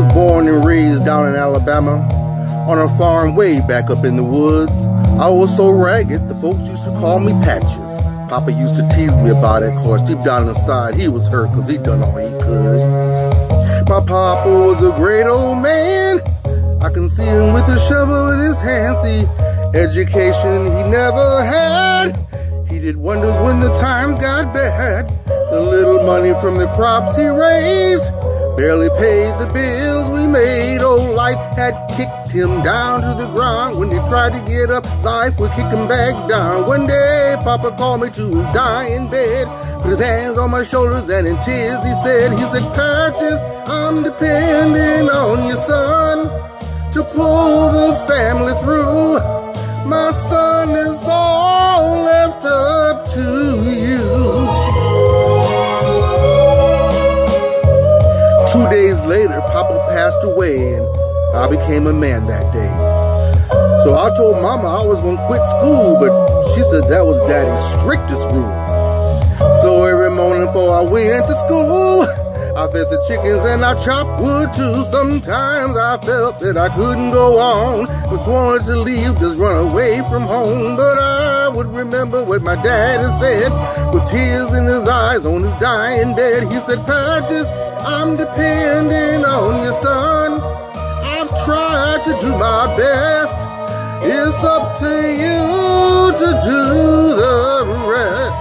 born and raised down in Alabama, on a farm way back up in the woods. I was so ragged, the folks used to call me Patches. Papa used to tease me about it, course deep down inside he was hurt cause he done all he could. My papa was a great old man. I can see him with a shovel in his hand. See, education he never had. He did wonders when the times got bad. The little money from the crops he raised barely paid the bills we made. Old life had kicked him down to the ground. When he tried to get up, life would kick him back down. One day, Papa called me to his dying bed, put his hands on my shoulders, and in tears he said, Patches, I'm depending on you, son, to pull the family through. My son is all left up to you. 2 days later, Papa passed away, and I became a man that day. So I told Mama I was gonna quit school, but she said that was Daddy's strictest rule. So every morning before I went to school, I fed the chickens and I chopped wood too. Sometimes I felt that I couldn't go on, but wanted to leave, just run away from home. But I would remember what my daddy said, with tears in his eyes on his dying bed. He said, Patches, I'm depending on you, son. I've tried to do my best. It's up to you to do the rest.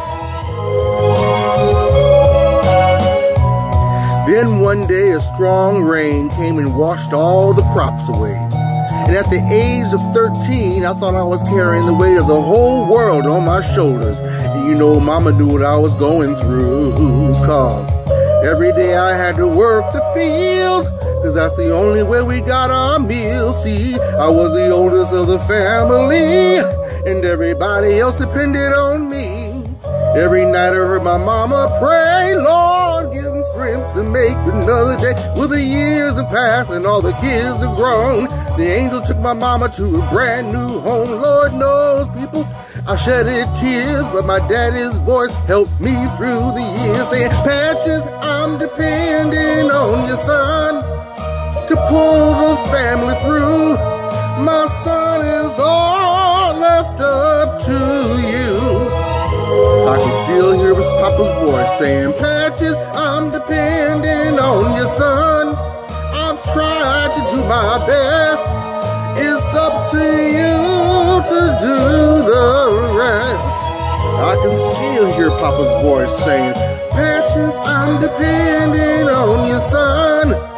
Then one day a strong rain came and washed all the crops away. And at the age of 13, I thought I was carrying the weight of the whole world on my shoulders. And you know, Mama knew what I was going through, cause every day I had to work the fields, cause that's the only way we got our meals. See, I was the oldest of the family, and everybody else depended on me. Every night I heard my mama pray, Lord, give them strength to make another day. Well, the years have passed and all the kids are grown. The angel took my mama to a brand new home. Lord knows, people, I shedded tears, but my daddy's voice helped me through the years, saying, Patches, I'm depending on you, son, to pull the family through. My son is all left up to you. I can still hear his papa's voice saying, Patches, I'm depending on you, son. I've tried to do my best. It's up to you to do the rest. I can still hear Papa's voice saying, Patches, I'm depending on you, son.